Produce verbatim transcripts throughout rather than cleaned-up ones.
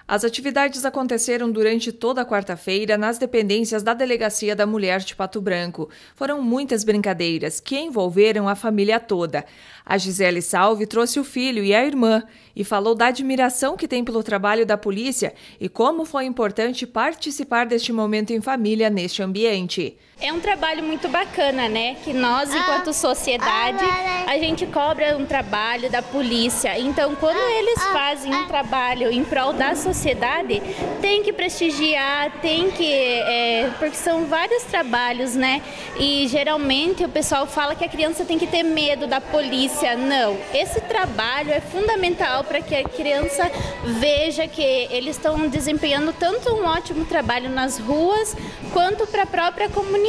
As atividades aconteceram durante toda a quarta-feira nas dependências da Delegacia da Mulher de Pato Branco. Foram muitas brincadeiras que envolveram a família toda. A Gisele Salve trouxe o filho e a irmã e falou da admiração que tem pelo trabalho da polícia e como foi importante participar deste momento em família neste ambiente. É um trabalho muito bacana, né? Que nós, enquanto sociedade, a gente cobra um trabalho da polícia. Então, quando eles fazem um trabalho em prol da sociedade, tem que prestigiar, tem que... É, porque são vários trabalhos, né? E geralmente o pessoal fala que a criança tem que ter medo da polícia. Não, esse trabalho é fundamental para que a criança veja que eles estão desempenhando tanto um ótimo trabalho nas ruas, quanto para a própria comunidade.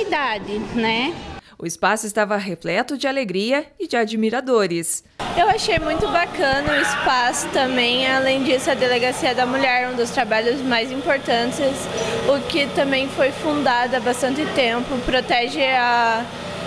Né? O espaço estava repleto de alegria e de admiradores. Eu achei muito bacana o espaço também, além disso a Delegacia da Mulher, um dos trabalhos mais importantes, o que também foi fundado há bastante tempo, protege a,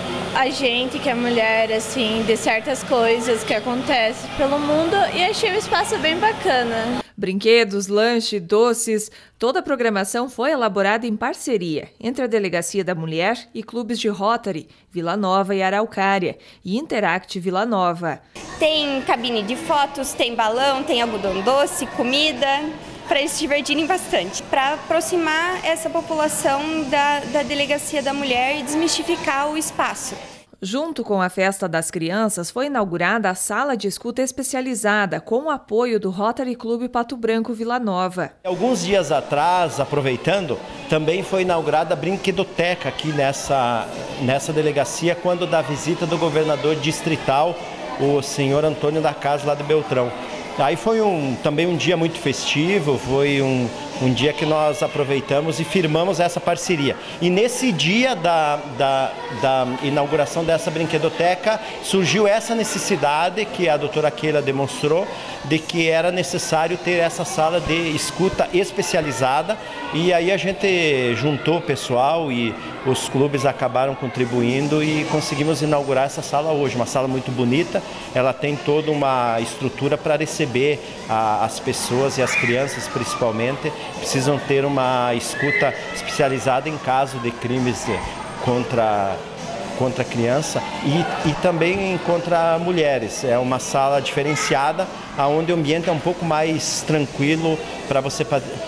a gente, que é mulher, assim, de certas coisas que acontecem pelo mundo, e achei o espaço bem bacana. Brinquedos, lanche, doces, toda a programação foi elaborada em parceria entre a Delegacia da Mulher e clubes de Rotary, Vila Nova e Araucária, e Interact Vila Nova. Tem cabine de fotos, tem balão, tem algodão doce, comida, para eles se divertirem bastante. Para aproximar essa população da, da Delegacia da Mulher e desmistificar o espaço. Junto com a Festa das Crianças, foi inaugurada a Sala de Escuta Especializada, com o apoio do Rotary Clube Pato Branco Vila Nova. Alguns dias atrás, aproveitando, também foi inaugurada a brinquedoteca aqui nessa, nessa delegacia, quando da visita do governador distrital, o senhor Antônio da Casa, lá de Beltrão. Aí foi um, também um dia muito festivo, foi um, um dia que nós aproveitamos e firmamos essa parceria. E nesse dia da, da, da inauguração dessa brinquedoteca, surgiu essa necessidade que a doutora Keila demonstrou, de que era necessário ter essa sala de escuta especializada. E aí a gente juntou o pessoal e os clubes acabaram contribuindo e conseguimos inaugurar essa sala hoje. Uma sala muito bonita, ela tem toda uma estrutura para receber a, as pessoas e as crianças principalmente. Precisam ter uma escuta especializada em caso de crimes de, contra contra a criança e, e também contra mulheres. É uma sala diferenciada, onde o ambiente é um pouco mais tranquilo para você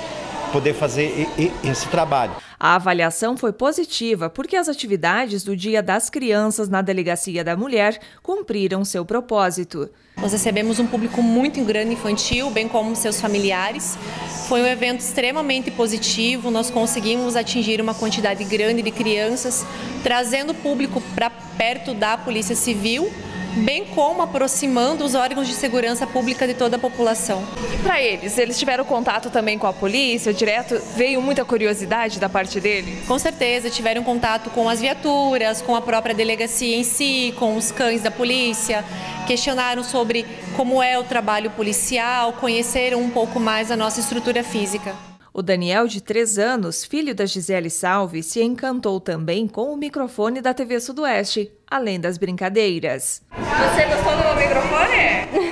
poder fazer esse trabalho. A avaliação foi positiva porque as atividades do Dia das Crianças na Delegacia da Mulher cumpriram seu propósito. Nós recebemos um público muito grande infantil, bem como seus familiares. Foi um evento extremamente positivo, nós conseguimos atingir uma quantidade grande de crianças, trazendo o público para perto da Polícia Civil, bem como aproximando os órgãos de segurança pública de toda a população. E para eles, eles tiveram contato também com a polícia, direto? Veio muita curiosidade da parte deles? Com certeza, tiveram contato com as viaturas, com a própria delegacia em si, com os cães da polícia, questionaram sobre como é o trabalho policial, conheceram um pouco mais a nossa estrutura física. O Daniel, de três anos, filho da Gisele Salve, se encantou também com o microfone da T V Sudoeste, além das brincadeiras. Você gostou do meu microfone?